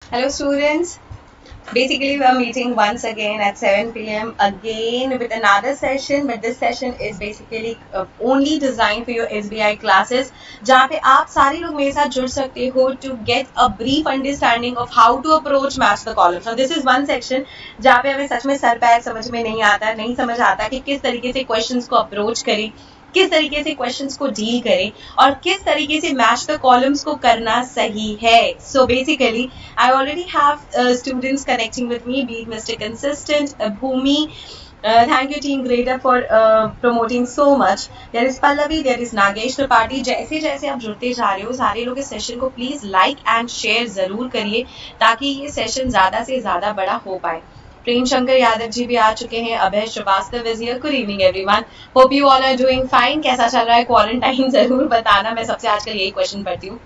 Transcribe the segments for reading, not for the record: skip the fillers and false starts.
Hello students, basically we are meeting once again at 7 p.m. again with another session, but this session is basically only designed for your SBI classes जहाँ पे आप सारे लोग मेरे साथ जुड़ सकते हो to get a brief understanding of how to approach match the columns. So this is one section जहाँ पे हमें सच में सर पैर समझ में नहीं समझ आता कि किस तरीके से क्वेश्चंस को अप्रोच करें, किस तरीके से क्वेश्चंस को डील करें और किस तरीके से मैच द कॉलम्स को करना सही है. So basically I already have students connecting with me, be Mr Consistent, Bhumi, thank you team Gradeup for promoting so much. There is Pallavi, there is Nagesh Tripathi. जैसे जैसे आप जुड़ते जा रहे हो सारे लोग इस सेशन को प्लीज लाइक एंड शेयर जरूर करिए ताकि ये सेशन ज्यादा से ज्यादा बड़ा हो पाए. प्रेम शंकर यादव जी भी आ चुके हैं. Abhay Srivastava is here. Good evening everyone, hope you all are doing fine. कैसा चल रहा है क्वारंटाइन जरूर बताना. मैं सबसे आजकल यही क्वेश्चन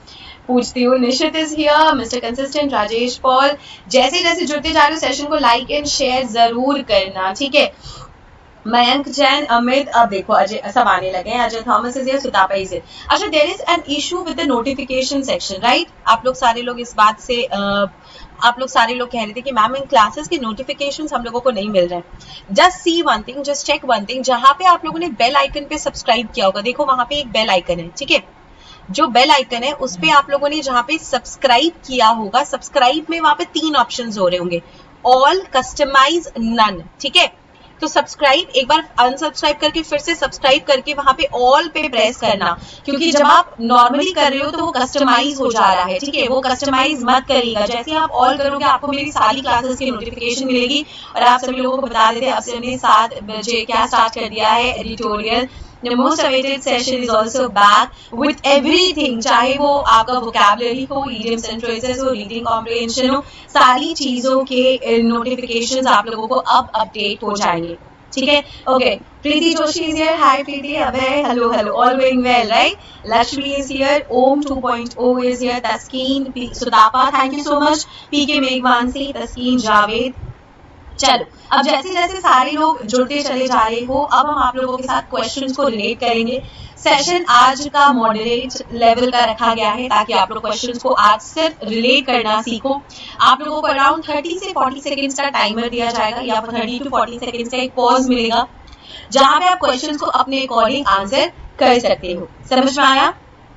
पूछती हूँ. Nishit is here, Mr Consistent, Rajesh Paul. जैसे जैसे जुड़ते जा रहे हो सेशन को लाइक एंड शेयर जरूर करना, ठीक है. मयंक जैन, अमित, अब देखो अजय सब आने लगे हैं. Ajay Thomas is here, Sutapa is here. अच्छा, there is an issue with the notification section, right. आप लोग सारे लोग इस बात से आप लोग सारे लोग कह रहे थे कि मैम इन क्लासेस के नोटिफिकेशंस हम लोगों को नहीं मिल रहे हैं. Just see one thing, just check one thing. जहां पे आप लोगों ने बेल आइकन पे सब्सक्राइब किया होगा, देखो वहां पे एक बेल आइकन है, ठीक है. जो बेल आइकन है उस पे आप लोगों ने जहां पे सब्सक्राइब किया होगा, सब्सक्राइब में वहां पे 3 ऑप्शंस हो रहे होंगे, ऑल, कस्टमाइज, नन, ठीक है. तो सब्सक्राइब एक बार अनसब्सक्राइब करके फिर से सब्सक्राइब करके वहां पे ऑल पे प्रेस करना, क्योंकि जब आप नॉर्मली कर रहे हो तो वो कस्टमाइज हो जा रहा है, ठीक है. वो कस्टमाइज मत करिएगा. जैसे आप ऑल करोगे आपको मेरी सारी क्लासेस की नोटिफिकेशन मिलेगी और आप सभी लोगों को बता देते हैं अब से हमने 7 बजे क्या स्टार्ट कर दिया है, editorial. The most awaited session is also back with everything, चाहे वो आपका vocabulary हो, idioms and phrases हो, reading comprehension हो, सारी चीजों के नोटिफिकेशंस आप लोगों को अब अपडेट हो जाएंगे, ठीक है. Okay, Preeti Joshi is here. Hi Preeti. Abhay, hello, all going well, right? Lakshmi is here. Om 2.0 is here. Taskeen, Sudapa, thank you so much. PK Meghwanshi, Taskeen, Javed. चलो, अब जैसे जैसे सारे लोग जुड़ते चले जा रहे हो, अब हम आप लोगों के साथ क्वेश्चंस को रिलेट करेंगे. सेशन आज का मॉडरेट लेवल का रखा गया है ताकि आप लोग क्वेश्चंस को आज सिर्फ रिलेट करना सीखो. आप लोगों को अराउंड 30 से 40 सेकेंड्स का टाइमर दिया जाएगा या 30 to 40 सेकेंड्स का एक पॉज मिलेगा जहां पे आप क्वेश्चंस को अपने अकॉर्डिंग आंसर कर सकते हो. समझ में आया?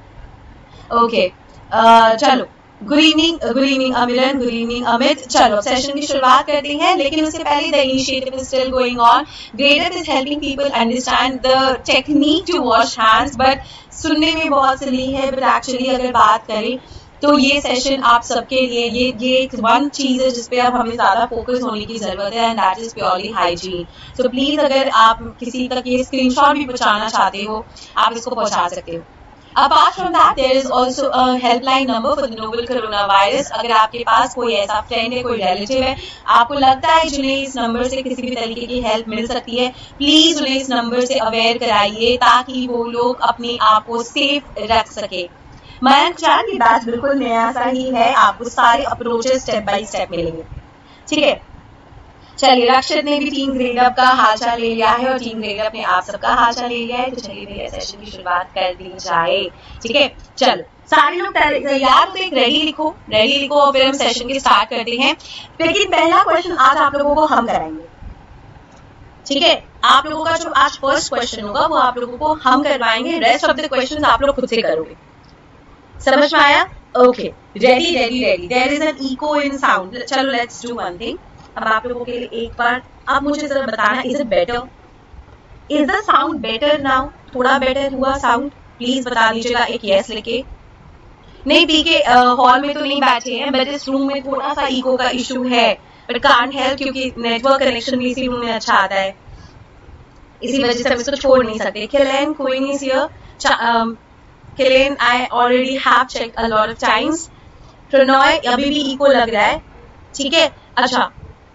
ओके, चलो. Good evening Amiran, good evening Amit. चलो सेशन की शुरुआत करते हैं, लेकिन उससे पहले the initiative is still going on. Gradeup is helping people understand the technique to wash hands, but सुनने में बहुत सिली है, बट एक्चुअली अगर बात करें तो ये सेशन आप सबके लिए ये एक वन चीज है जिसपे अब हमें ज्यादा फोकस होने की जरूरत है, and that is purely hygiene. So please अगर आप किसी तक ये स्क्रीनशॉट भी पहुंचाना चाहते हो आप इसको पहुंचा सकते हो. Apart from that, there is also a helpline number for the novel coronavirus. अगर आपके पास कोई ऐसा फ्रेंड है, कोई रिलेटिव है, आपको लगता है जिन्हें इस नंबर से किसी भी तरीके की हेल्प मिल सकती है, प्लीज उन्हें इस नंबर से अवेयर कराइए ताकि वो लोग अपने आप को सेफ रख सके. मयंक जान की बैच बिल्कुल नया सा ही है, आपको सारे अप्रोचेस स्टेप बाय स्टेप मिलेंगे, ठीक है. चलिए, रक्षित ने भी टीम ग्रेडअप का हालचाल ले लिया है और टीम ग्रेडअप ने आप सबका हालचाल ले लिया है. तो चलिए भैया सेशन की शुरुआत कर दी जाए, ठीक है. चलो सारे लोग तैयार तो एक रेडी लिखो और फिर हम सेशन के स्टार्ट करते हैं. लेकिन पहला क्वेश्चन आज आप लोगों को हम कराएंगे, ठीक है. आप लोगों का जो आज फर्स्ट क्वेश्चन होगा वो आप लोगों को हम करवाएंगे. रेस्ट ऑफ द क्वेश्चन आप लोग खुद से करोगे. समझ में आया? Okay, ready. There is an echo in sound. चलो लेट्स डू वन थिंग. अब आप लोगों के लिए एक बार अब मुझे जरा बताना, is it better? Is the sound better now? थोड़ा बेटर हुआ साउंड? प्लीज बता दीजिएगा एक यस लिखे. नहीं, पीके हॉल में तो नहीं बैठे हैं, बट इस रूम में थोड़ा सा इको का इशू है, बट कांट हेल्प क्योंकि नेटवर्क कनेक्शन भी इसी रूम में अच्छा आता है, इसी वजह से हम इसको छोड़ नहीं सकते. Kilen, Queen is here. Kilen, I already have checked a lot of times. Pranoy, अभी भी इको लग रहा है, ठीक है. अच्छा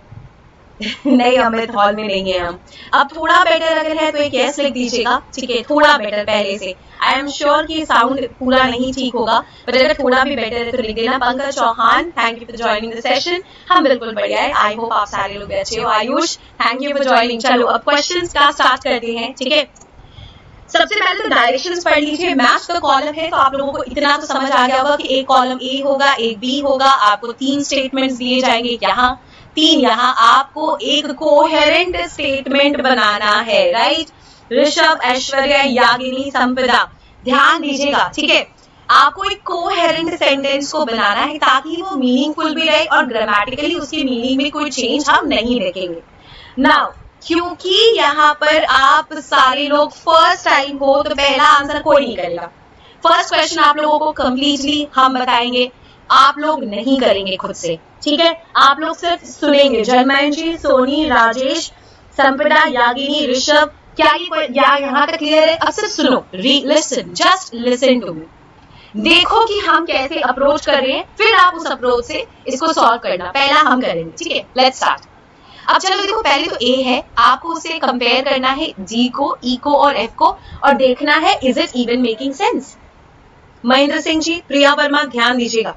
नहीं, अमित हॉल में नहीं है हम. अब थोड़ा बेटर अगर है तो एक यस लिख दीजिएगा, ठीक है. थोड़ा बेटर पहले से. आई एम श्योर कि साउंड पूरा नहीं ठीक होगा, बट अगर थोड़ा भी बेटर है तो लिख देना. Pankaj Chauhan, thank you for joining the session. हम बिल्कुल बढ़िया है. आई होप आप सारे लोग अच्छे हो. Ayush, thank you for joining. चलो अब क्वेश्चंस का स्टार्ट करते हैं, ठीक है. सबसे पहले तो डायरेक्शंस पढ़ लीजिए। मैच द कॉलम है तो आप लोगों को इतना तो समझ आ गया होगा कि एक कॉलम ए होगा, एक बी होगा। आपको 3 स्टेटमेंट्स दिए जाएंगे, यहाँ 3, यहाँ आपको एक कोहेरेंट स्टेटमेंट बनाना है, राइट। ऋषभ, ऐश्वर्या, यागिनी, संपदा, ध्यान दीजिएगा, ठीक है। आपको एक कोहेरेंट सेंटेंस को बनाना है ताकि वो मीनिंगफुल भी रहे और ग्रामेटिकली उसकी मीनिंग में कोई चेंज हम नहीं देखेंगे। नाउ क्योंकि यहाँ पर आप सारे लोग फर्स्ट टाइम हो तो पहला आंसर कोई नहीं करेगा। फर्स्ट क्वेश्चन आप लोगों को कंप्लीटली हम बताएंगे, आप लोग नहीं करेंगे खुद से, ठीक है। आप लोग सिर्फ सुनेंगे। जन्मयन जी, सोनी, राजेश, संपदा, यागिनी, ऋषभ, क्या ये यहाँ तक क्लियर है? अब सिर्फ सुनो, listen, just listen to me. देखो कि हम कैसे अप्रोच कर रहे हैं, फिर आप उस अप्रोच से इसको सॉल्व करना। पहला हम करेंगे, ठीक है। Let's start. अब चलो देखो, पहले तो ए है, आपको उसे कंपेयर करना है डी को, ई को और एफ को और देखना है is it even making sense. Mahendra Singh ji, Priya Verma, ध्यान दीजिएगा।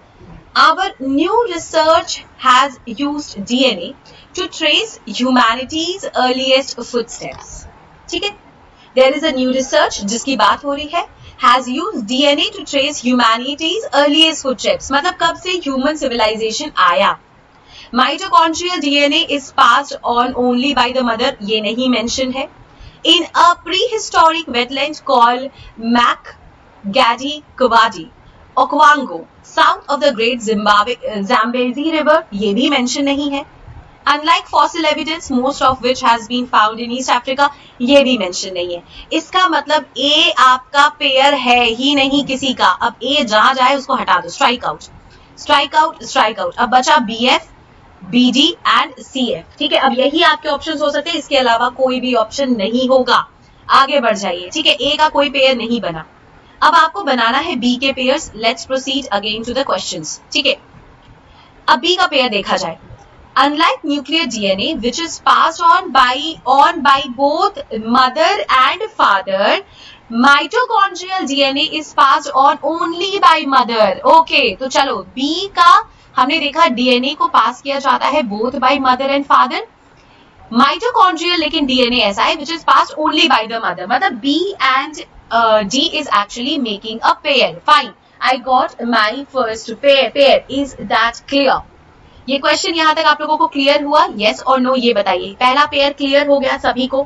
Our new research has used DNA to trace humanity's earliest footsteps, ठीक है। There is a new research जिसकी बात हो रही है, has used DNA to trace humanity's earliest footsteps, मतलब कब से ह्यूमन सिविलाइजेशन आया। Mitochondrial DNA is passed on only by the mother, ये नहीं मेंशन है। In a prehistoric wetland called Makgadhi Kwadi, Okwango, south of the Great Zambezi River, ये भी mention नहीं है। Unlike fossil evidence, most of which has been found in East Africa, ये भी mention नहीं है। इसका मतलब A आपका पेयर है ही नहीं किसी का। अब A जहां जाए उसको हटा दो, strike out, strike out, strike out. अब बचा BF, BD एंड CF, ठीक है। अब यही आपके ऑप्शंस हो सकते हैं, इसके अलावा कोई भी ऑप्शन नहीं होगा। आगे बढ़ जाइए, ठीक है। A का कोई पेयर नहीं बना। अब आपको बनाना है B के pairs. Let's proceed again to the questions, ठीक है। अब B का पेयर देखा जाए। Unlike nuclear DNA, which is passed on by both mother and father, mitochondrial DNA is passed on only by mother. Okay, तो चलो B का हमने देखा डीएनए को पास किया जाता है both by mother and father. Mitochondrial लेकिन डीएनए ऐसा है which is passed only by the mother, मतलब B and D is actually making a pair. Fine, I got my first pair. Is that clear? ये question यहां तक आप लोगों को क्लियर हुआ? यस और नो ये बताइए। पहला पेयर क्लियर हो गया सभी को,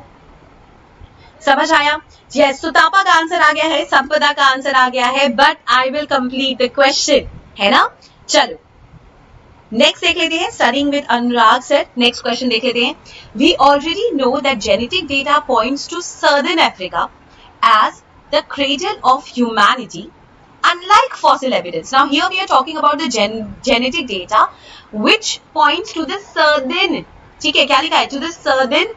समझ आया? यस, सुतापा का आंसर आ गया है, संपदा का आंसर आ गया है, but I will complete the question, है ना। चलो नेक्स्ट देख लेते हैं। Studying with Anurag sir, next question देख लेते हैं। We already know that genetic data points to southern Africa as the cradle of humanity unlike fossil evidence. Now here we are talking about the genetic data which points to the southern, ठीक है, क्या लिखा है? To the southern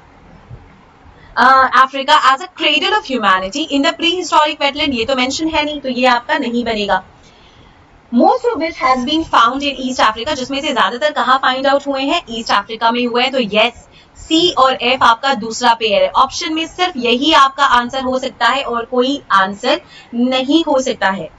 Africa as a cradle of humanity in the prehistoric wetland. ये तो mention है नहीं, तो ये आपका नहीं बनेगा। Most of which has been found in East Africa, जिसमें से ज्यादातर कहाँ फाइंड आउट हुए हैं? ईस्ट अफ्रीका में हुए हैं। तो यस, सी और एफ आपका दूसरा पेयर है। ऑप्शन में सिर्फ यही आपका आंसर हो सकता है और कोई आंसर नहीं हो सकता है,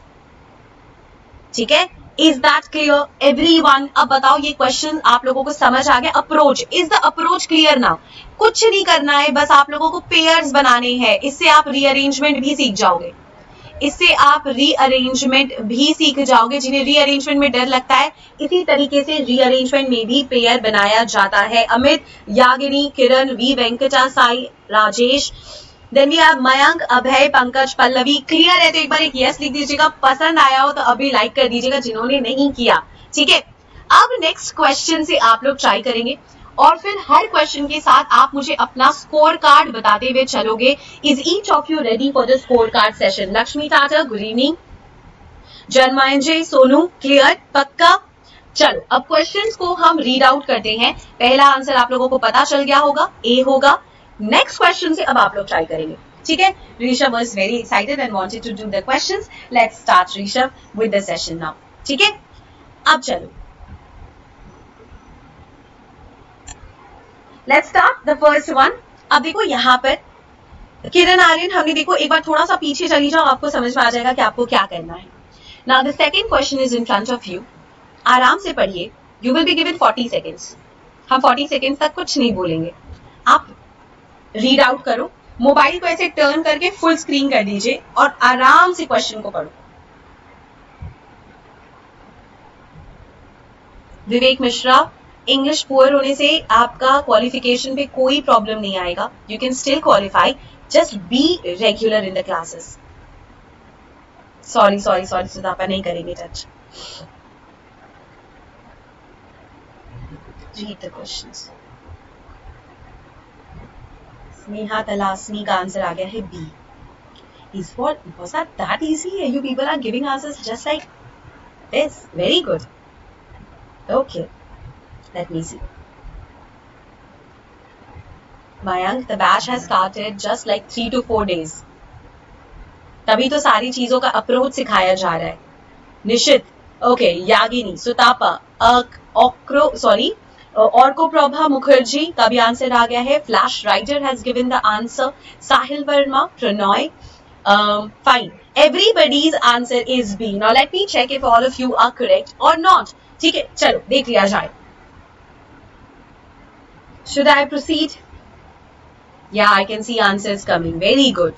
ठीक है। Is that clear everyone? अब बताओ ये क्वेश्चन आप लोगों को समझ आ गया? Approach, is the approach clear now? कुछ नहीं करना है, बस आप लोगों को पेयर्स बनाने हैं। इससे आप रीअरेंजमेंट भी सीख जाओगे, इससे आप रीअरेंजमेंट भी सीख जाओगे। जिन्हें रीअरेंजमेंट में डर लगता है, इसी तरीके से रीअरेंजमेंट में भी पेयर बनाया जाता है। Amit, Yagini, Kiran, V Venkata, Sai, Rajesh, then we have Mayank, Abhay, Pankaj, Pallavi. Clear है तो एक बार एक यस लिख दीजिएगा। पसंद आया हो तो अभी लाइक कर दीजिएगा जिन्होंने नहीं किया, ठीक है। अब नेक्स्ट क्वेश्चन से आप लोग ट्राई करेंगे और फिर हर क्वेश्चन के साथ आप मुझे अपना स्कोर कार्ड बताते हुए चलोगे। Is each of you ready for the score card session? Lakshmi Tata, good evening. Janmayan ji, Sonu, clear, पक्का? चलो अब क्वेश्चंस को हम रीड आउट करते हैं। पहला आंसर आप लोगों को पता चल गया होगा, ए होगा। नेक्स्ट क्वेश्चन से अब आप लोग ट्राई करेंगे, ठीक है। Rishabh was very excited and wanted to do the questions. Let's start Rishabh with the session now, ठीक है। अब चलो let's start the first one. अब देखो यहाँ पर किरण आर्यन, हमने देखो एक बार थोड़ा सा पीछे चली जाओ, आपको समझ में आ जाएगा कि आपको क्या करना है। Now the second question is in front of you. आराम से पढ़िए। You will be given 40 seconds. हम 40 सेकेंड्स तक कुछ नहीं बोलेंगे, आप रीड आउट करो मोबाइल को ऐसे टर्न करके फुल स्क्रीन कर दीजिए और आराम से क्वेश्चन को पढ़ो। विवेक मिश्रा, इंग्लिश पुअर होने से आपका क्वालिफिकेशन पे कोई प्रॉब्लम नहीं आएगा। You can still qualify, just be regular in the classes. Sorry Sudapa, नहीं करेंगे touch. Read the questions. Sneha Talasani का आंसर आ गया है B. Was that easy? You people are giving answers just like this. Very good. Okay. Let me see. Mayank, the batch has started just like 3 to 4 days. तभी तो सारी चीजों का approach सिखाया जा रहा है। निशित, ओके, यागिनी, सुतापा, औरको प्रभा मुखर्जी का भी आंसर आ गया है। Flash writer has given the answer. Sahil Verma, Pranoy, fine. Everybody's answer is B. Now let me check if all of you are correct और नॉट। ठीक है, चलो देख लिया जाए। Should I proceed? या I can see answers coming. Very good,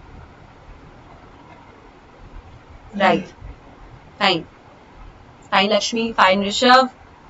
right, fine, fine Lakshmi, fine Rishabh.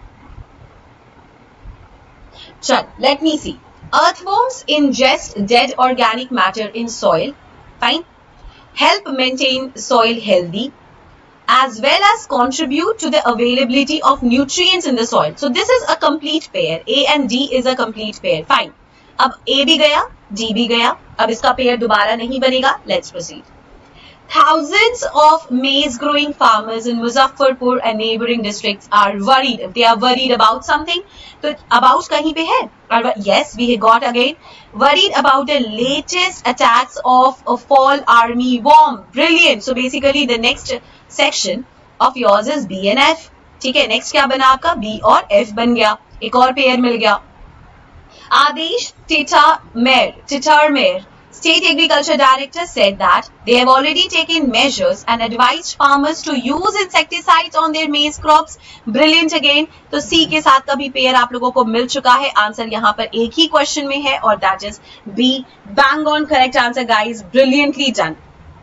चल, let me see. Earthworms ingest dead organic matter in soil. Fine. Help maintain soil healthy, as well as contribute to the availability of nutrients in the soil. So this is a complete pair. A and D is a complete pair. Fine. अब A भी गया, D भी गया. अब इसका pair दोबारा नहीं बनेगा. Let's proceed. Thousands of maize growing farmers in Muzaffarpur and neighboring districts are worried. They are worried about something. तो about कहीं पे है? Yes, we got again. Worried about the latest attacks of a fall army worm. Brilliant. So basically the next section of yours is B and F. ठीक है, next क्या बना आपका? B और F बन गया. एक और पेयर मिल गया. Adesh Titarmer, State Agriculture Director, said that they have already taken measures and advised farmers to use insecticides on their maize crops. Brilliant again. तो C के साथ का भी पेयर आप लोगों को मिल चुका है। आंसर यहाँ पर एक ही क्वेश्चन में है और that is B. Bang on correct answer guys. Brilliantly done.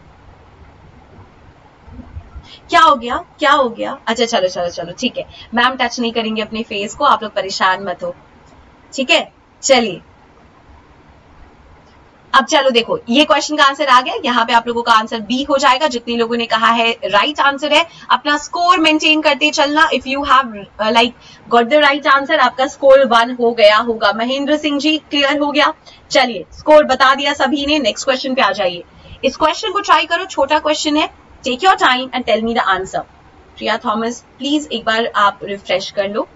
क्या हो गया? क्या हो गया? अच्छा चलो ठीक है, मैम टच नहीं करेंगे अपने फेस को, आप लोग परेशान मत हो। ठीक है, चलिए अब चलो देखो, ये क्वेश्चन का आंसर आ गया। यहाँ पे आप लोगों का आंसर बी हो जाएगा। जितने लोगों ने कहा है राइट आंसर है, अपना स्कोर मेंटेन करते चलना। If you have like got the right answer, आपका स्कोर 1 हो गया होगा। महेंद्र सिंह जी क्लियर हो गया। चलिए, स्कोर बता दिया सभी ने। नेक्स्ट क्वेश्चन पे आ जाइए। इस क्वेश्चन को ट्राई करो, छोटा क्वेश्चन है। Take your time and tell me the answer. Priya Thomas, please एक बार आप रिफ्रेश कर लो।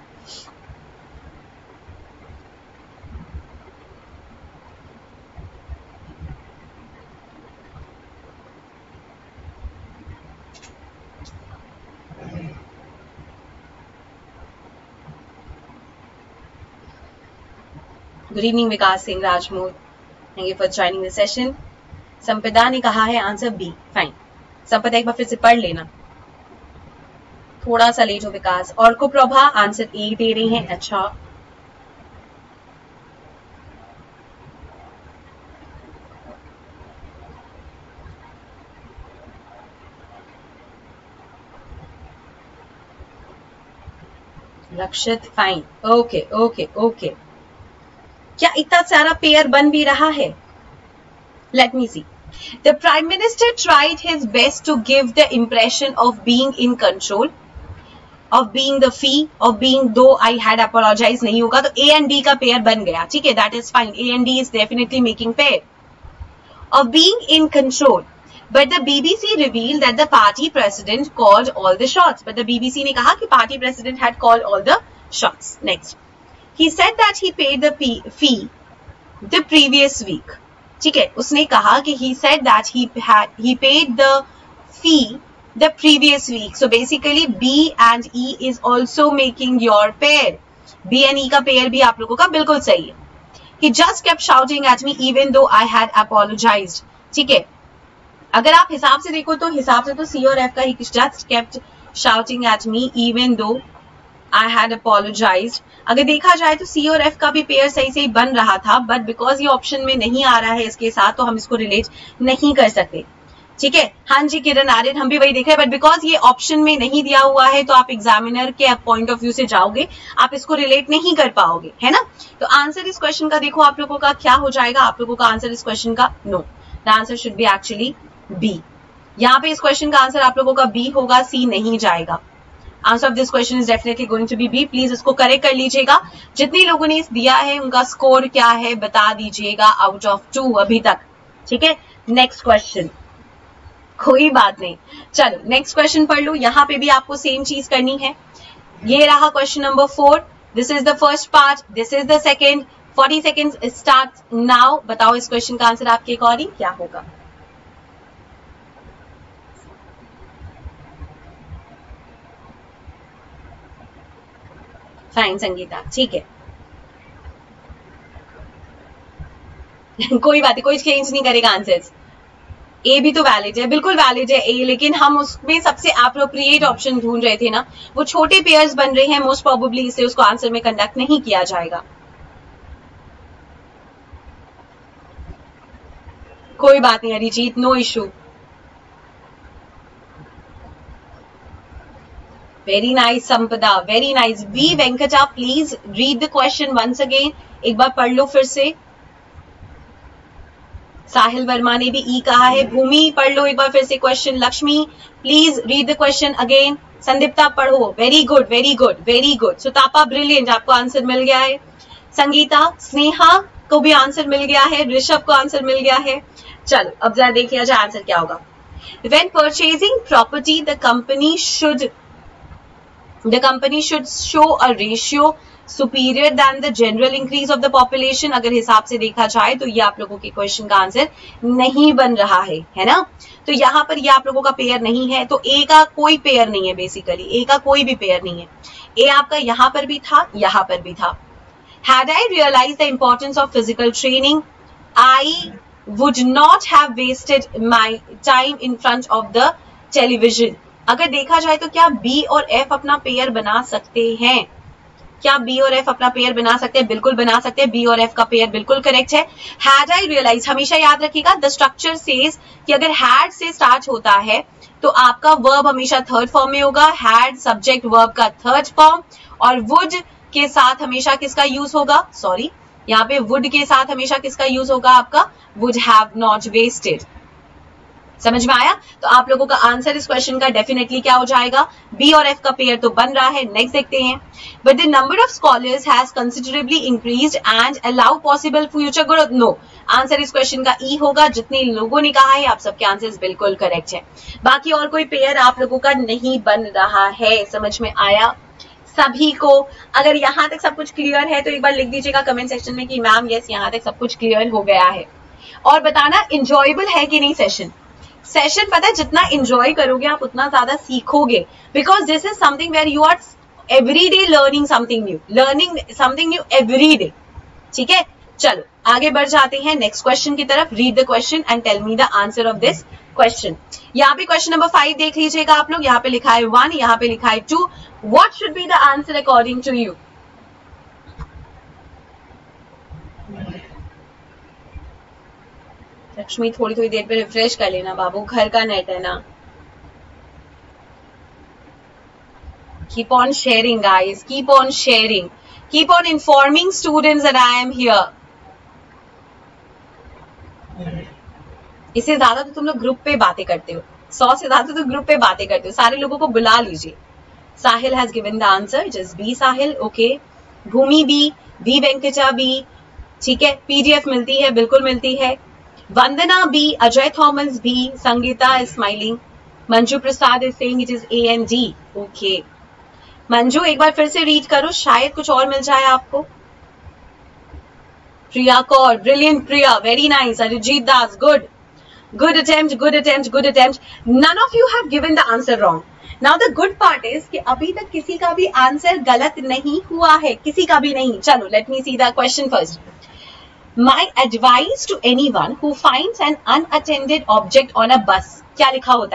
Good evening Vikas Singh Rajmohan, thank you for joining the session. Sampada ने कहा है आंसर बी। फाइन, संपदा एक बार फिर से पढ़ लेना, थोड़ा सा लेट हो विकास। और को प्रभा आंसर ए दे रही हैं। अच्छा, Rakshit fine, okay okay okay. क्या इतना सारा पेयर बन भी रहा है? Let me see. The prime minister tried his best to give the impression of being in control, of being the fee, of being though I had apologise नहीं होगा तो ए एंड डी का pair बन गया। ठीक है, that is fine. A and D is definitely making pair of being in control. But the BBC revealed that the party president called all the shots. But the BBC ने कहा कि party president had called all the shots. Next, he said that he paid the fee the previous week. ठीक है, उसने कहा कि he said that he paid the fee the previous week. So basically B and E is also making your pair. B and E का pair भी आप लोगों का बिल्कुल सही है। He just kept shouting at me even though I had apologized. ठीक है, अगर आप हिसाब से देखो तो हिसाब से तो सी और एफ का ही just kept shouting at me even though I had apologised. अगर देखा जाए तो सी और एफ का भी पेयर सही से बन रहा था, बट बिकॉज ये ऑप्शन में नहीं आ रहा है इसके साथ, तो हम इसको रिलेट नहीं कर सकते। ठीक है, हाँ जी किरण आर्यन, हम भी वही देख रहे हैं, बट बिकॉज ये ऑप्शन में नहीं दिया हुआ है तो आप एग्जामिनर के पॉइंट ऑफ व्यू से जाओगे, आप इसको रिलेट नहीं कर पाओगे, है ना। तो आंसर इस क्वेश्चन का देखो आप लोगों का क्या हो जाएगा, आप लोगों का आंसर इस क्वेश्चन का no, the answer should be actually B. यहाँ पे इस क्वेश्चन का आंसर आप लोगों का बी होगा, सी नहीं जाएगा। Answer of this question is definitely going to be B. Please इसको करेक्ट कर लीजिएगा। जितने लोगों ने इस दिया है उनका स्कोर क्या है बता दीजिएगा आउट ऑफ 2 अभी तक। ठीक है, नेक्स्ट क्वेश्चन, कोई बात नहीं, चलो नेक्स्ट क्वेश्चन पढ़ लो। यहाँ पे भी आपको सेम चीज करनी है। ये रहा question number 4, this is the first part, this is the second. 40 seconds start now. बताओ इस क्वेश्चन का आंसर आपके अकॉर्डिंग क्या होगा। फाइन संगीता, ठीक है कोई बात नहीं, कोई चेंज नहीं करेगा आंसर्स। ए भी तो वैलिड है, बिल्कुल वैलिड है ए, लेकिन हम उसमें सबसे एप्रोप्रिएट ऑप्शन ढूंढ रहे थे ना, वो छोटे पेयर्स बन रहे हैं मोस्ट प्रोबेबली, इससे उसको आंसर में कंडक्ट नहीं किया जाएगा। कोई बात नहीं Arijit, no issue. Very nice Sampada, very nice. V Venkata, please read the question once again, एक बार पढ़ लो फिर से। साहिल वर्मा ने भी ई कहा है। भूमि पढ़ लो एक बार फिर से question. Lakshmi please read the question again. Sandipta पढ़ो, very good very good very good. Sutapa brilliant, आपको आंसर मिल गया है। संगीता, स्नेहा को भी आंसर मिल गया है, ऋषभ को आंसर मिल गया है। चलो अब जरा देख लिया जाए आंसर क्या होगा। When purchasing property the company should show a ratio superior than the general increase of the population. अगर हिसाब से देखा जाए तो ये आप लोगों के क्वेश्चन का आंसर नहीं बन रहा है ना। तो यहाँ पर ये आप लोगों का पेयर नहीं है, तो ए का कोई पेयर नहीं है, बेसिकली ए का कोई भी पेयर नहीं है। ए आपका यहाँ पर भी था, यहाँ पर भी था। Had I realized the importance of physical training, I would not have wasted my time in front of the television. अगर देखा जाए तो क्या बी और एफ अपना पेयर बना सकते हैं? क्या बी और एफ अपना पेयर बना सकते हैं? बिल्कुल बना सकते हैं। बी और एफ का पेयर बिल्कुल करेक्ट है। हैड आई रियलाइज, हमेशा याद रखिएगा द स्ट्रक्चर सेज कि अगर हैड से स्टार्ट होता है तो आपका वर्ब हमेशा थर्ड फॉर्म में होगा। हैड सब्जेक्ट वर्ब का थर्ड फॉर्म, और वुड के साथ हमेशा किसका यूज होगा, सॉरी यहाँ पे वुड के साथ हमेशा किसका यूज होगा आपका, वुड हैव नॉट वेस्टेड। समझ में आया? तो आप लोगों का आंसर इस क्वेश्चन का डेफिनेटली क्या हो जाएगा, बी और एफ का पेयर तो बन रहा है। नेक्स्ट देखते हैं। But the number of scholars has considerably increased and allow possible future growth. No, answer इस क्वेश्चन का ई होगा। जितने लोगों ने कहा है आप सबके आंसर्स बिल्कुल करेक्ट है। बाकी और कोई पेयर आप लोगों का नहीं बन रहा है। समझ में आया सभी को? अगर यहाँ तक सब कुछ क्लियर है तो एक बार लिख दीजिएगा कमेंट सेक्शन में कि मैम यस यहाँ तक सब कुछ क्लियर हो गया है। और बताना इंजॉयबल है कि नहीं सेशन। सेशन पता है जितना एंजॉय करोगे आप उतना ज्यादा सीखोगे, because this is something where you are every day learning something new every day. ठीक है, चलो आगे बढ़ जाते हैं नेक्स्ट क्वेश्चन की तरफ। Read the question and tell me the answer of this question. यहाँ पे क्वेश्चन नंबर 5 देख लीजिएगा आप लोग। यहाँ पे लिखा है 1, यहाँ पे लिखा है 2। What should be the answer according to you? Lakshmi थोड़ी थोड़ी देर पे रिफ्रेश कर लेना बाबू, घर का नेट है ना। Keep on sharing guys, keep on sharing, keep on informing students that I am here. इससे ज्यादा तो तुम लोग ग्रुप पे बातें करते हो, 100 से ज्यादा तो ग्रुप पे बातें करते हो। सारे लोगों को बुला लीजिए। Sahil has given the answer, just B Sahil. Okay, Bhoomi B, V Venkata B, ठीक है। पीडीएफ मिलती है, बिल्कुल मिलती है। Vandana B, Ajay Thomas B, Sangeeta is smiling, Manju Prasad is saying it is A and D. Okay Manju एक बार फिर से रीड करो, शायद कुछ और मिल जाए आपको। Priya Kaur, brilliant Priya, very nice. Arijit Das, good, good attempt, good attempt, good attempt. None of you have given the answer wrong. Now the good part is कि अभी तक किसी का भी आंसर गलत नहीं हुआ है, किसी का भी नहीं। चलो let me see the question first. My advice to anyone who finds an unattended object on a bus, क्या लिखा होता है?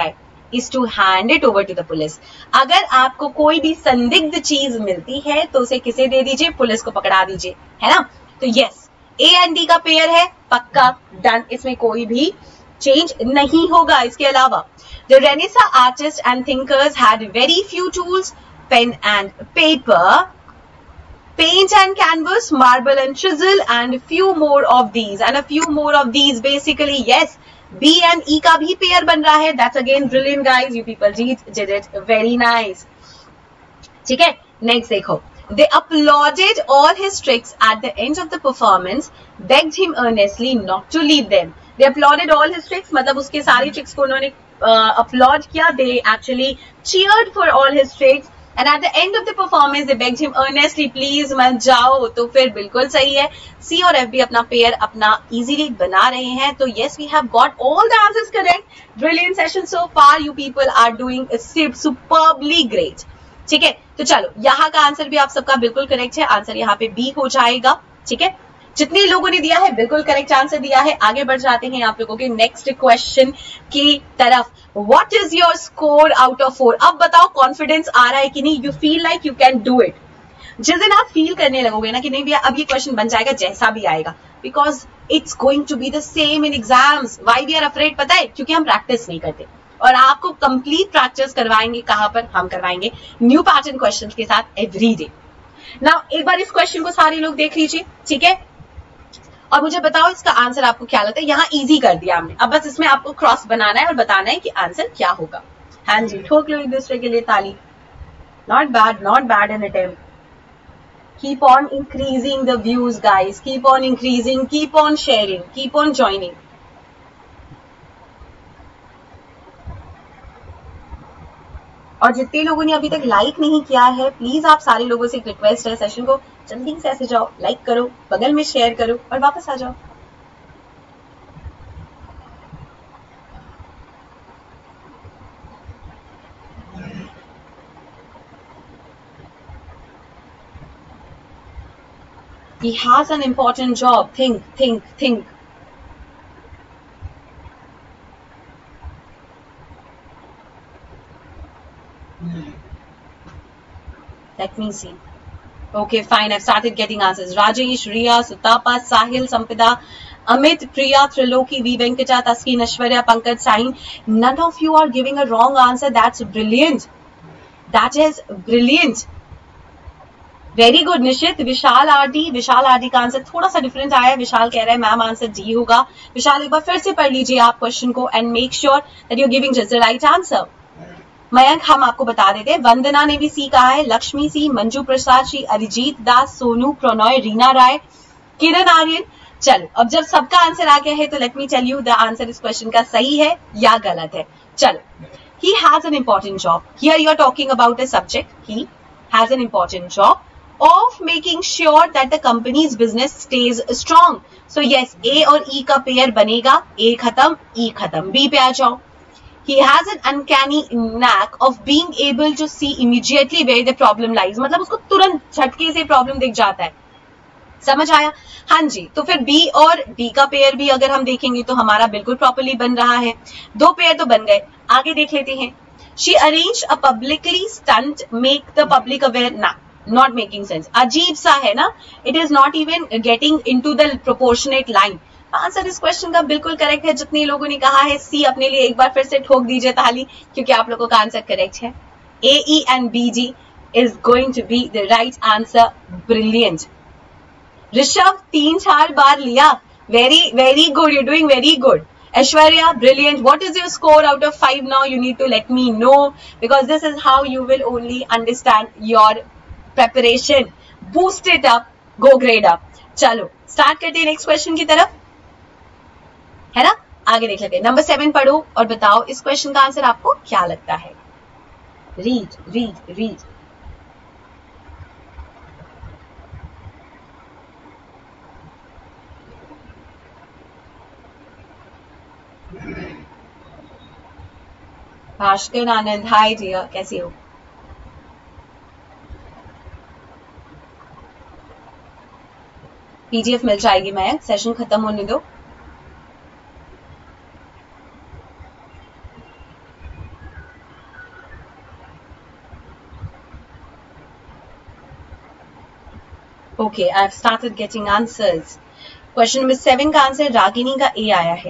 is to hand it over to the police. अगर आपको कोई भी संदिग्ध चीज मिलती है तो उसे किसे दे दीजिए, पुलिस को पकड़ा दीजिए, है ना. तो यस, ए एंड डी का पेयर है, पक्का डन, इसमें कोई भी चेंज नहीं होगा. इसके अलावा the Renaissance artists and thinkers had very few tools, pen and paper, paint and canvas, marble and chisel, and a few more of these, and a few more of these. Basically yes, B and E का भी pair बन रहा है. That's again brilliant guys, you people did it very nice. ठीक है, next देखो. They applauded all his tricks at the end of the performance, begged him earnestly not to leave them. They applauded all his tricks, मतलब उसके सारी tricks को उन्होंने applaud किया. They actually cheered for all his tricks, and at the end of the performance they begged him earnestly, please मत जाओ. तो फिर बिल्कुल सही है, C और F भी अपना पेयर अपना easily बना रहे हैं. तो yes, we have got all the answers correct. Brilliant session so far, you people are doing superbly great. ठीक है, तो चलो यहाँ का आंसर भी आप सबका बिल्कुल करेक्ट है. आंसर यहाँ पे बी हो जाएगा. ठीक है, जितने लोगों ने दिया है बिल्कुल करेक्ट आंसर दिया है. आगे बढ़ जाते हैं आप लोगों के नेक्स्ट क्वेश्चन की तरफ. What is your score out of 4? अब बताओ कॉन्फिडेंस आ रहा है कि नहीं? You feel like you can do it. जिस दिन आप फील करने लगोगे ना कि नहीं भैया अब ये क्वेश्चन बन जाएगा जैसा भी आएगा, because it's going to be the same in exams. Why we are afraid? पता है, क्योंकि हम प्रैक्टिस नहीं करते. और आपको कंप्लीट प्रैक्टिस करवाएंगे. कहां पर? हम करवाएंगे न्यू पैटर्न क्वेश्चंस के साथ एवरी डे. नाउ एक बार इस क्वेश्चन को सारे लोग देख लीजिए. ठीक है, और मुझे बताओ इसका आंसर आपको क्या लगता है. यहाँ इजी कर दिया हमने, अब बस इसमें आपको क्रॉस बनाना है और बताना है कि आंसर क्या होगा. हाँ जी, ठोक लो एक दूसरे के लिए ताली. Not bad an attempt. Keep on increasing the views guys, keep on increasing, keep on sharing, keep on joining. और जितने लोगों ने अभी तक लाइक नहीं किया है, प्लीज आप सारे लोगों से एक रिक्वेस्ट है, सेशन को जल्दी से ऐसे जाओ, लाइक करो, बगल में शेयर करो और वापस आ जाओ. He has an important job. Think. Let me see. Okay, fine. I've started getting answers. Rajesh, Riya, Sutapa, Sahil, Sampida, Amit, Priya, Triloki, V. Venkata, Taskin, Ashwarya, Pankaj, Sahin. None of you are giving a wrong answer. That's brilliant. That is brilliant. Very good. निश्चित, Vishal RD का answer थोड़ा सा different आया है. विशाल कह रहा है ma'am answer D होगा. विशाल एक बार फिर से पढ़ लीजिए आप क्वेश्चन को and make sure that you are giving just the right answer. Mayank हम आपको बता देते हैं, वंदना ने भी सी कहा है, लक्ष्मी सी, मंजू प्रसाद सी, अरिजीत दास, सोनू, प्रणॉय, रीना राय, किरण आर्यन. चलो अब जब सबका आंसर आ गया है तो let me tell you the answer इस क्वेश्चन का सही है या गलत है. चलो, he has an important job. Here you are talking about a subject. He has an important job of making sure that the company's business stays strong. So yes, A और E का pair बनेगा. A खत्म, E खत्म, B पे आ जाओ. He has an uncanny knack of being able to see immediately where the problem lies. मतलब उसको तुरंत झटके से प्रॉब्लम दिख जाता है. समझ आया? हाँ जी. तो फिर B और D का पेयर भी अगर हम देखेंगे तो हमारा बिल्कुल प्रॉपरली बन रहा है. दो पेयर तो बन गए. आगे देख लेते हैं. She arranged a publicly stunt, make the public aware. ना, नॉट मेकिंग सेंस. अजीब सा है ना. It is not even getting into the proportionate line. Answer इस क्वेश्चन का बिल्कुल करेक्ट है. जितने लोगों ने कहा है सी, अपने लिए एक बार फिर से ठोक दीजिए ताली, क्योंकि आप लोगों का आंसर करेक्ट है. A, E and B, G is going to be the right answer. Brilliant. Rishabh 3-4 बार लिया. Very good, you doing very good. Aishwarya, brilliant. What is your score out of 5 now? You need to let me know, because this is how you will only understand your preparation. Boost it up. Go grade up. चलो start करते हैं next question की तरफ, है ना. आगे देख लेते हैं. नंबर 7 पढ़ो और बताओ इस क्वेश्चन का आंसर आपको क्या लगता है. Read. Bhaskar Anand, hi dear, कैसे हो? पीडीएफ मिल जाएगी. मैं सेशन खत्म होने दो. Okay, I have started getting answers. Question number 7 का आंसर रागिनी का ए आया है.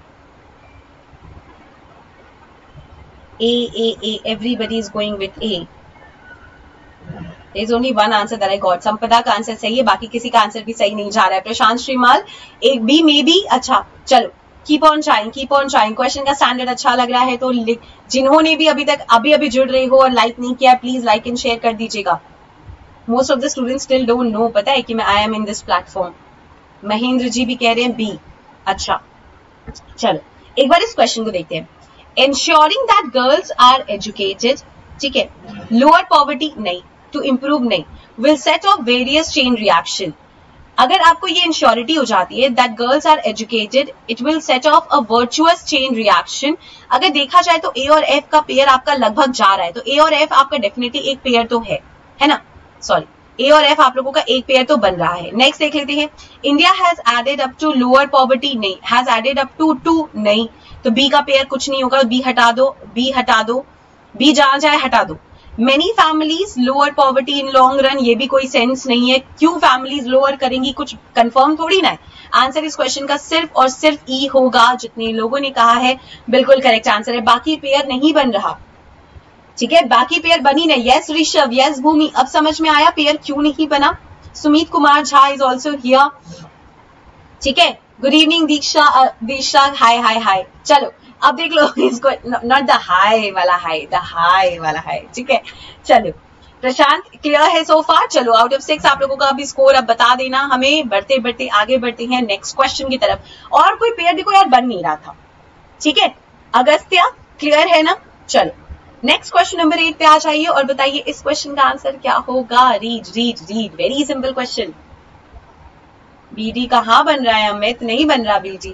ए, everybody is going with A. There is only one answer that I got. संपदा का आंसर सही है, बाकी किसी का आंसर भी सही नहीं जा रहा है. प्रशांत श्रीमाल एक बी में भी. अच्छा चलो, keep on trying, keep on trying. Question का स्टैंडर्ड अच्छा लग रहा है तो जिन्होंने भी अभी तक अभी जुड़ रहे हो और लाइक नहीं किया, प्लीज लाइक एंड शेयर कर दीजिएगा. Most of the students still don't know, पता है कि मैं I am in this platform. Mahendra ji भी कह रहे हैं बी. अच्छा चलो एक बार इस क्वेश्चन को देखते हैं. Ensuring that girls are educated, ठीक है, lower poverty नहीं, to improve नहीं, will set off various chain reaction. अगर आपको ये इंश्योरिटी हो जाती है that girls are educated, it will set off a virtuous chain reaction. अगर देखा जाए तो A और F का पेयर आपका लगभग जा रहा है, तो A और F आपका डेफिनेटली एक पेयर तो है ना. सॉरी, A और F आप लोगों का एक पेयर तो बन रहा है. नेक्स्ट देख लेते हैं. India has added up to lower poverty नहीं, has added up to to नहीं, तो बी का पेयर कुछ नहीं होगा. बी हटा दो, बी हटा दो, बी जहां जाए हटा दो. Many families lower poverty in long run, ये भी कोई सेंस नहीं है. क्यों फैमिलीज लोअर करेंगी, कुछ कंफर्म थोड़ी ना है. आंसर इस क्वेश्चन का सिर्फ और सिर्फ ई होगा, जितने लोगों ने कहा है बिल्कुल करेक्ट आंसर है. बाकी पेयर नहीं बन रहा, ठीक है, बाकी पेयर बनी नहीं. यस ऋषभ, यस भूमि, अब समझ में आया पेयर क्यों नहीं बना. Sumit Kumar Jha is also here, ठीक है. Good evening Diksha, Diksha hi hi hi. चलो अब देख लो इसको, नॉट द हाई वाला हाई, द हाई वाला हाई, ठीक है. चलो प्रशांत क्लियर है सो फार. चलो आउट ऑफ 6 आप लोगों का अभी स्कोर अब बता देना हमें. बढ़ते बढ़ते आगे बढ़ते हैं नेक्स्ट क्वेश्चन की तरफ. और कोई पेयर देखो यार बन नहीं रहा था, ठीक है. अगस्त्या क्लियर है ना. चलो नेक्स्ट क्वेश्चन नंबर 8 पे आ जाइए और बताइए इस क्वेश्चन का आंसर क्या होगा. Read read read, very simple question. BD कहाँ बन रहा है अमित, नहीं बन रहा बीजी,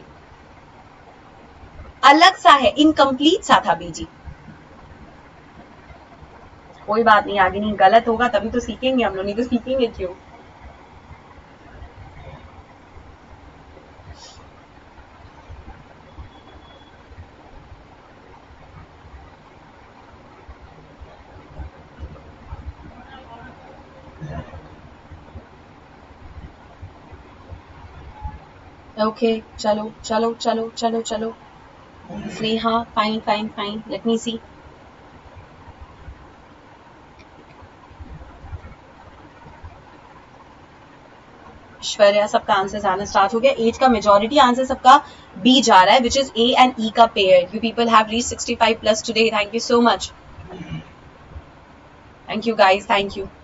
अलग सा है, इनकम्प्लीट सा था बीजी. कोई बात नहीं, आगे नहीं गलत होगा तभी तो सीखेंगे हम लोग, नहीं तो सीखेंगे क्यों. ओके चलो चलो चलो चलो चलो. Sneha fine fine fine, let me see. Aishwarya, सबका आंसर आना स्टार्ट हो गया. एज का मेजॉरिटी आंसर सबका बी जा रहा है, which is A and E का pair. You people have reached 65 plus today, thank you so much. Thank you guys, thank you.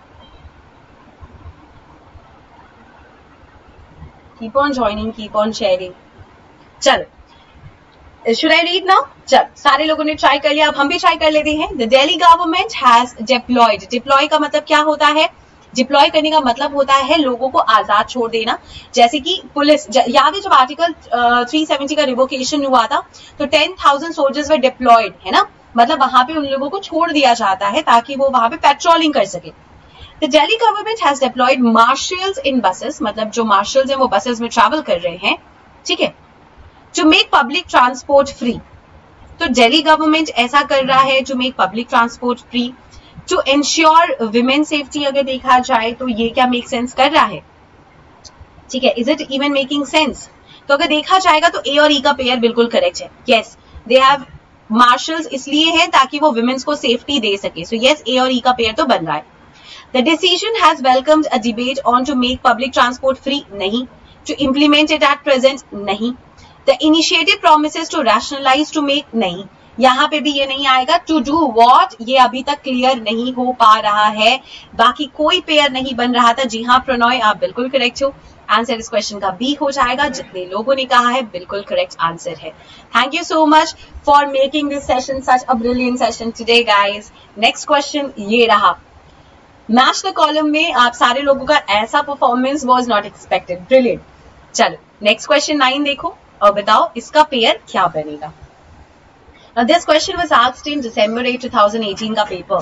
Keep on joining, keep on sharing. चलो should I read now? चल सारे लोगों ने try कर लिया, अब हम भी ट्राई कर लेते हैं. The Delhi government has deployed. Deploy का मतलब क्या होता है. डिप्लॉय करने का मतलब होता है लोगों को आजाद छोड़ देना. जैसे कि पुलिस, याद है जब आर्टिकल 370 का रिवोकेशन हुआ था तो 10,000 सोल्जर्स वे डिप्लॉयड, है ना. मतलब वहां पे उन लोगों को छोड़ दिया जाता है ताकि वो वहां पे पेट्रोलिंग कर सके. The Delhi government has deployed marshals in buses, मतलब जो मार्शल्स हैं वो बसेस में ट्रैवल कर रहे हैं, ठीक है, to make public transport free. तो दिल्ली गवर्नमेंट ऐसा कर रहा है to make public transport free, to ensure women safety. अगर देखा जाए तो ये क्या मेक सेंस कर रहा है, ठीक है. Is it even making sense. तो अगर देखा जाएगा तो ए और ई का पेयर बिल्कुल करेक्ट है. यस, दे हैव मार्शल्स इसलिए है ताकि वो विमेन्स को सेफ्टी दे सके. सो यस, ए और ई का पेयर तो बन रहा है. The decision has welcomed a debate on to make public transport free नहीं, to implement it at present नहीं. The initiative promises to rationalise to make नहीं, यहाँ पे भी ये नहीं आएगा. टू डू वॉट, ये अभी तक क्लियर नहीं हो पा रहा है. बाकी कोई पेयर नहीं बन रहा था. जी हाँ प्रणॉय, आप बिल्कुल करेक्ट हो. आंसर इस क्वेश्चन का बी हो जाएगा, जितने लोगों ने कहा है बिल्कुल करेक्ट आंसर है. Thank you so much for making this session such a brilliant session today guys. Next question ये रहा. मैच द कॉलम में आप सारे लोगों का ऐसा performance was not expected, brilliant. चलो नेक्स्ट क्वेश्चन 9 देखो और बताओ इसका पेयर क्या बनेगा. Now this question was asked in December 8, 2018 का पेपर.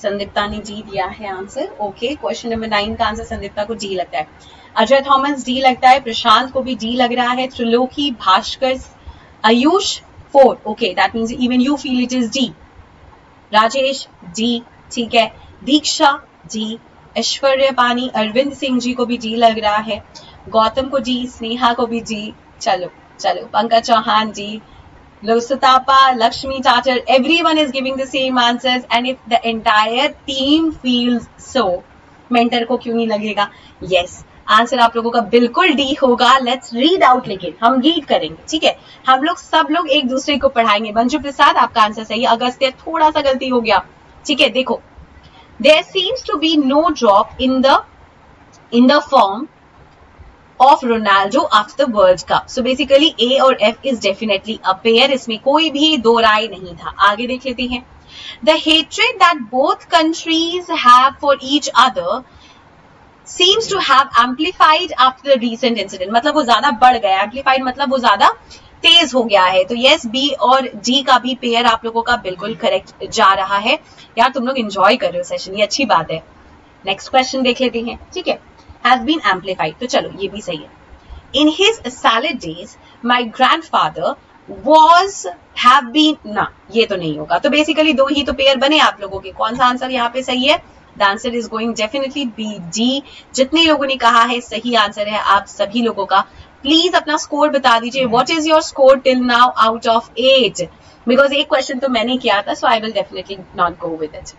संदीप्ता ने जी दिया है आंसर। ओके, क्वेश्चन नंबर 9 का आंसर संदीप्ता को डी लगता है। अजय थॉमस डी लगता है, प्रशांत को भी डी लग रहा है, Triloki, Bhaskar, Ayush 4। Okay, that means even you feel it is D. Rajesh D, ठीक है। दीक्षा जी, ऐश्वर्य पानी, अरविंद सिंह जी को भी डी लग रहा है, गौतम को डी, स्नेहा को भी डी। चलो चलो, पंकज चौहान जी, Losatapa, Lakshmi Chatter, everyone is giving the same answers, and if the entire team feels so, mentor को क्यों नहीं लगेगा? Yes, आंसर आप लोगों का बिल्कुल डी होगा। लेट्स रीड आउट, लेकिन हम रीड करेंगे, ठीक है? हम लोग सब लोग एक दूसरे को पढ़ाएंगे। मंजू प्रसाद, आपका आंसर सही है। अगस्त्य, थोड़ा सा गलती हो गया, ठीक है? देखो, there seems to be no drop in the form of Ronaldo after the World Cup. So basically A और F is definitely a pair. इसमें कोई भी दो राय नहीं था। आगे देख लेते हैं। The hatred that both countries have for each other seems to have amplified after the recent incident. मतलब वो ज्यादा बढ़ गया। Amplified मतलब वो ज्यादा तेज हो गया है। तो yes, B और D का भी पेयर आप लोगों का बिल्कुल करेक्ट जा रहा है। यार तुम लोग एंजॉय कर रहे हो सेशन, ये अच्छी बात है। नेक्स्ट क्वेश्चन देख लेते हैं, ठीक है? Has been amplified, तो चलो ये भी सही है। In his salad days, my grandfather have been, ना ये तो नहीं होगा। तो बेसिकली दो ही तो पेयर बने आप लोगों के। कौन सा आंसर यहाँ पे सही है? The answer is going definitely be D. जितने लोगों ने कहा है सही आंसर है आप सभी लोगों का। प्लीज अपना स्कोर बता दीजिए। What is your score till now out of 8? Because एक क्वेश्चन तो मैंने किया था, so I will definitely not go with it.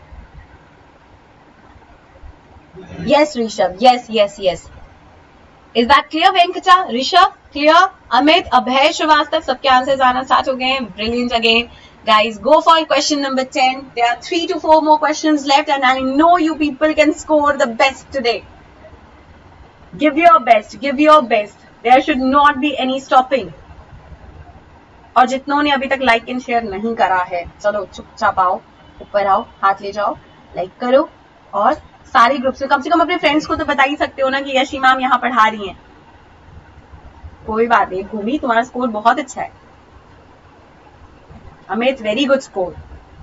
Yes, Rishabh. Yes, yes, yes. Is that clear, Venkata? Rishabh, clear? Amit, Abhay, Shrivastava, सबके answers आना start हो गए हैं। Brilliant again. Guys, go for question number 10. There are 3 to 4 more questions left, and I know you people can score the best today. Give your best. Give your best. There should not be any stopping. और जितनों ने अभी तक like and share नहीं करा है, चलो चुपचाप आओ, ऊपर आओ, हाथ ले जाओ, लाइक करो, और सारे ग्रुप से कम अपने फ्रेंड्स को तो बता ही सकते हो ना कि यशी मैम यहाँ पढ़ा रही हैं। कोई बात नहीं, भूमि तुम्हारा स्कोर बहुत अच्छा है। Amit, very good score.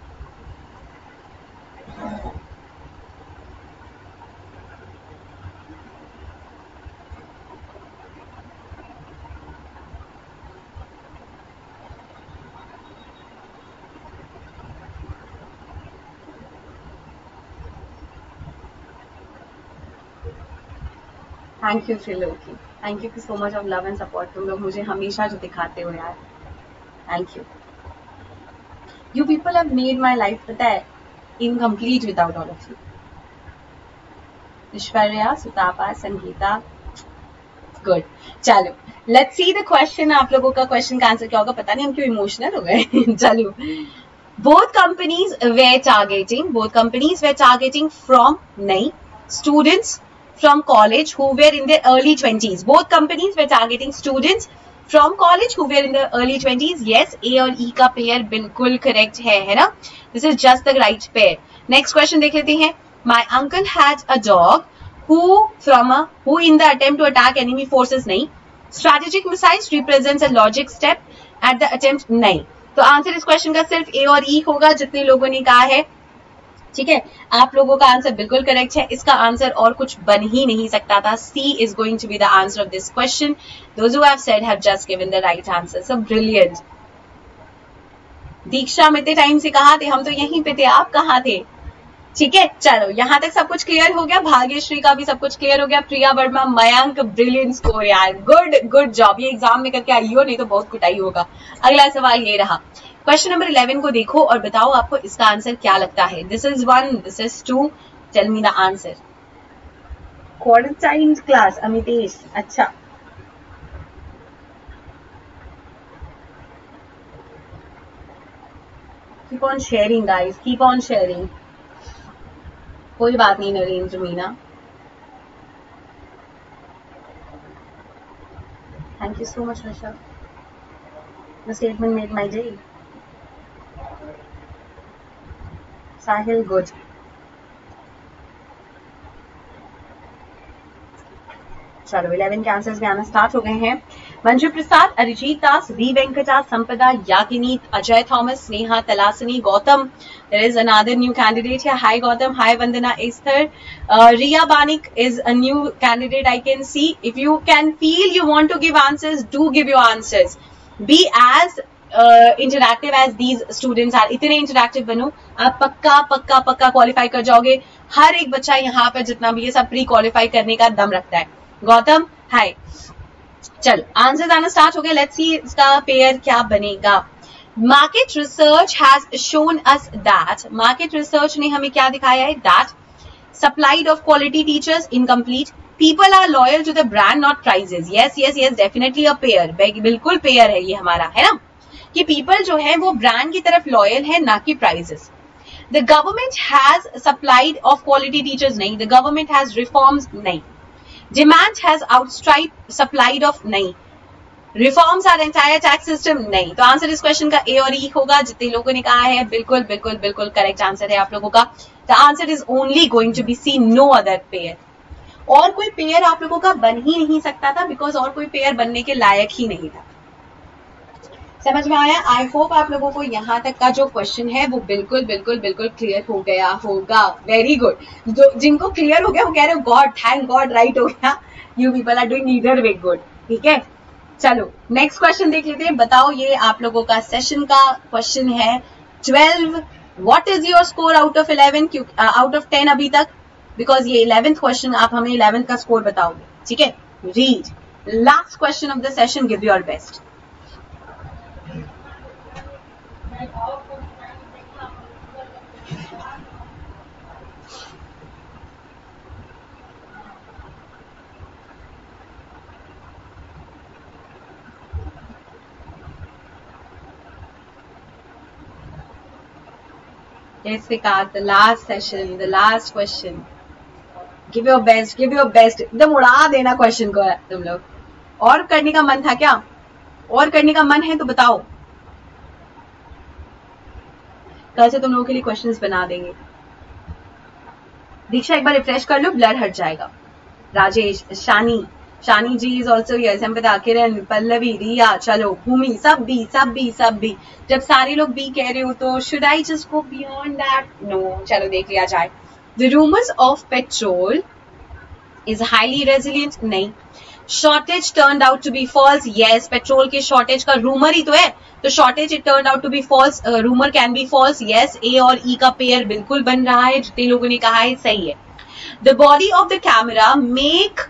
Thank you Triloki, thank you so much of love and support. तुम लोग मुझे हमेशा जो दिखाते हो यार, thank you. You people have made my life, पता है, incomplete without all of you. Aishwarya, Sutapa, Sangeeta, good. चलो लेट्स सी द क्वेश्चन। आप लोगों का क्वेश्चन का आंसर क्या होगा पता नहीं, हम क्यों इमोशनल हो गए। चलो, both companies were targeting from नहीं students from college who were in their early 20s. Both companies were targeting students from college who were in their early 20s. Yes, A और E का pair बिल्कुल correct है ना? This is just the right pair. Next question देख लेते हैं। My uncle had a dog who in the attempt to attack enemy forces नहीं, strategic missiles represents a logic step at the attempt नहीं। तो answer इस question का सिर्फ A और E होगा जितने लोगों ने कहा है, ठीक है? आप लोगों का आंसर बिल्कुल करेक्ट है। इसका आंसर और कुछ बन ही नहीं सकता था। C is going to be the answer of this question. Those who have said have just given the right answer. So brilliant. दीक्षा, हम इतने टाइम से कहा थे, हम तो यहीं पे थे, आप कहाँ थे? ठीक है, चलो यहाँ तक सब कुछ क्लियर हो गया। भाग्यश्री का भी सब कुछ क्लियर हो गया। प्रिया वर्मा, मयंक, ब्रिलियंट स्कोर यार, गुड जॉब। ये एग्जाम में करके आई हो, नहीं तो बहुत कुटाई होगा। अगला सवाल ये रहा। क्वेश्चन नंबर 11 को देखो और बताओ आपको इसका आंसर क्या लगता है। This is 1, this is 2, tell me the answer. Quarantine class, Amitesh, अच्छा। Keep on sharing guys, keep on sharing. कोई बात नहीं Narendra Meena, thank you so much Rishabh. The statement made my day. Sahil, good. चलो 11 के आंसर्स भी आना स्टार्ट हो गए हैं। Manju Prasad, Arijit Das, V Venkata, Sampada, Yagini, Ajay Thomas, Sneha, Talasani, Gautam. There is another new candidate here. Hi Gautam. Hi Vandana Esther. Riya Banik is a new candidate I can see. If you can feel you want to give answers, do give your answers. Be as interactive as these students are. इतने interactive बनो, आप पक्का पक्का पक्का qualify कर जाओगे. हर एक बच्चा यहाँ पर जितना भी ये सब प्री क्वालिफाई करने का दम रखता है. गौतम, हाय. चल आंसर आना स्टार्ट हो गया. लेट्स सी इसका पेयर क्या बनेगा. Market research has shown us that, market research ने हमें क्या दिखाया है, that supplied of quality teachers incomplete, people are loyal to the brand not prices. Yes yes yes, definitely a pair, बिल्कुल pair है ये हमारा, है ना, कि पीपल जो है वो ब्रांड की तरफ लॉयल है ना कि prices. The government has supplied of quality teachers, नहीं. द गवर्नमेंट हैज रिफॉर्म्स, नहीं. Demand has outstride supplied of, नहीं. Reforms are entire tax system, नहीं. तो आंसर इस क्वेश्चन का ए और ई होगा. जितने लोगों ने कहा है बिल्कुल बिल्कुल बिल्कुल करेक्ट आंसर है आप लोगों का. The answer is only going to be C, no other pair. और कोई पेयर आप लोगों का बन ही नहीं सकता था, बिकॉज और कोई पेयर बनने के लायक ही नहीं था. समझ में आया? आई होप आप लोगों को यहाँ तक का जो क्वेश्चन है वो बिल्कुल बिल्कुल बिल्कुल क्लियर हो गया होगा. Very good. जिनको क्लियर हो गया वो कह रहे हो गॉड, थैंक गॉड, राइट हो गया. You people are doing either way good. ठीक है, चलो नेक्स्ट क्वेश्चन देख लेते हैं. बताओ, ये आप लोगों का सेशन का क्वेश्चन है. 12, what is your score out of 11, out of 10 अभी तक, बिकॉज ये 11th क्वेश्चन, आप हमें 11th का स्कोर बताओगे. ठीक है, read last question of the session, give your best. Let's pick out the last session, the last question. Give your best, give your best. एकदम उड़ा देना क्वेश्चन को तुम लोग. और करने का मन था क्या? और करने का मन है तो बताओ. कल से तुम लोगों के लिए क्वेश्चंस बना देंगे. दीक्षा एक बार रिफ्रेश कर लो, ब्लर हट जाएगा. Rajesh, Shani ji is also here, Sampada, Kiran, Pallavi, रिया, चलो, भूमि, सब बी. जब सारे लोग बी कह रहे हो तो should I just go beyond that? No, चलो देख लिया जाए. The rumours of petrol is highly resilient, नहीं. Shortage turned out to be false, yes. Petrol के शॉर्टेज का रूमर ही तो है, तो shortage it turned out to be false, rumour can be false, yes. A और ई का pair बिल्कुल बन रहा है, जितने लोगों ने कहा है सही है. The body of the camera make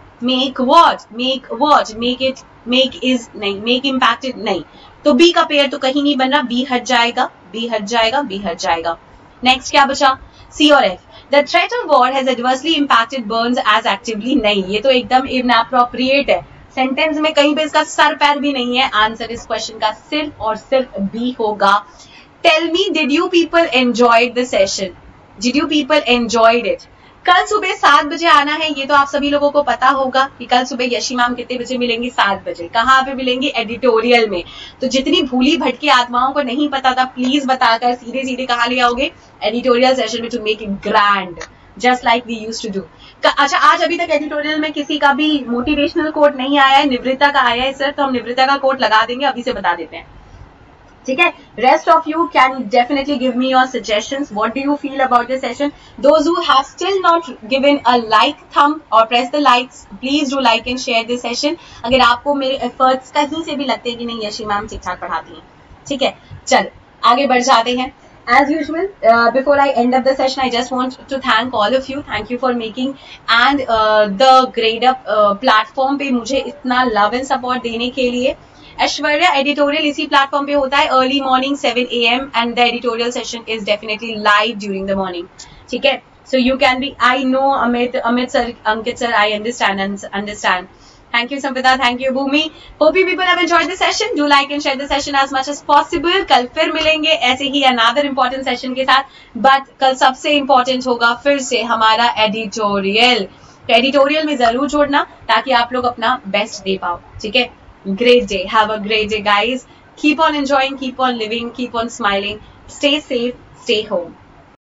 is नहीं, make impacted नहीं. तो बी का पेयर तो कहीं नहीं बन रहा, बी हट जाएगा. नेक्स्ट क्या बचा? सी और F. The threat of war has adversely impacted burns as actively, नहीं. ये तो एकदम इनअप्रोप्रिएट है. सेंटेंस में कहीं पे इसका सर पैर भी नहीं है. आंसर इस क्वेश्चन का सिर्फ और सिर्फ बी होगा. Tell me, did you people enjoyed the session? Did you people enjoyed it? कल सुबह 7 बजे आना है, ये तो आप सभी लोगों को पता होगा कि कल सुबह यशी मैम कितने बजे मिलेंगी? 7 बजे. कहाँ पे मिलेंगी? एडिटोरियल में. तो जितनी भूली भटकी आत्माओं को नहीं पता था, प्लीज बताकर सीधे सीधे कहाँ ले आओगे? एडिटोरियल सेशन में, to make it grand, just like we used to do. अच्छा, आज अभी तक एडिटोरियल में किसी का भी मोटिवेशनल कोट नहीं आया है. निवृत्ता का आया है सर, तो हम निवृत्ता का कोट लगा देंगे, अभी से बता देते हैं. ठीक है, rest of you can definitely give me your suggestions. What do you feel about this session? Those who have still not given a like thumb और press the likes, please do like and share this session. अगर आपको मेरे efforts कहीं से भी लगते हैं कि नहीं यशी मैम ठीक ठाक पढ़ाती हैं. ठीक है, चल आगे बढ़ जाते हैं. As usual, before I end up the session, I just want to thank all of you. Thank you for making and the Gradeup platform पे मुझे इतना love and support देने के लिए. ऐश्वर्या, एडिटोरियल इसी प्लेटफॉर्म पे होता है early morning 7 AM and the editorial session is definitely live during the morning. ठीक है, so you can be, I know Amit sir, Ankit sir, I understand. Thank you Sampita, thank you Bhumi. Hope you people have enjoyed the session. Do like and share the session as much as possible. कल फिर मिलेंगे ऐसे ही another important session के साथ. But कल सबसे important होगा फिर से हमारा एडिटोरियल. तो एडिटोरियल में जरूर जोड़ना ताकि आप लोग अपना बेस्ट दे पाओ. ठीक है, great day. Have a great day guys. Keep on enjoying, keep on living, keep on smiling. Stay safe, stay home.